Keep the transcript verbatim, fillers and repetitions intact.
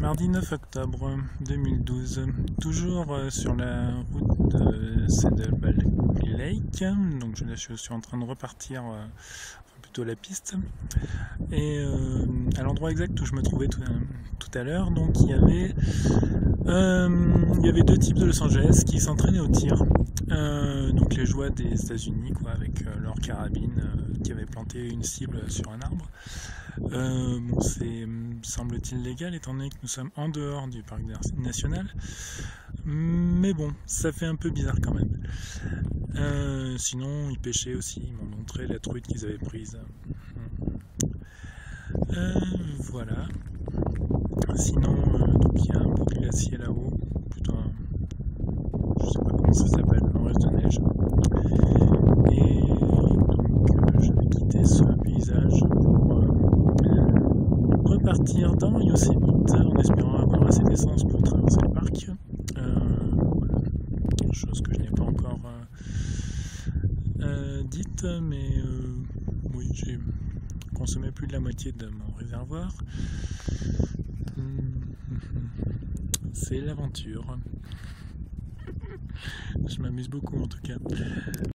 Mardi neuf octobre deux mille douze, toujours euh, sur la route de Saddleback Lake, donc je, là, je suis en train de repartir, euh, enfin, plutôt la piste, et euh, à l'endroit exact où je me trouvais tout, euh, tout à l'heure, donc il y avait euh, il y avait deux types de Los Angeles qui s'entraînaient au tir, euh, donc les joies des États-Unis, quoi, avec euh, leur carabine euh, qui avait planté une cible sur un arbre. Euh, bon, c'est semble-t-il légal étant donné que nous sommes en dehors du parc national, mais bon, ça fait un peu bizarre quand même. Euh, sinon, ils pêchaient aussi, ils m'ont montré la truite qu'ils avaient prise. Euh, voilà. Sinon, euh, donc il y a un beau glacier là-haut, plutôt un, je sais pas comment ça s'appelle, un reste de neige. Et donc euh, je vais quitter ce paysage pour euh, repartir dans Yosemite en espérant avoir assez d'essence pour traverser le parc. Euh, voilà. Chose que je n'ai pas encore euh, euh, dite, mais euh, oui, j'ai consommé plus de la moitié de mon réservoir. C'est l'aventure. Je m'amuse beaucoup en tout cas.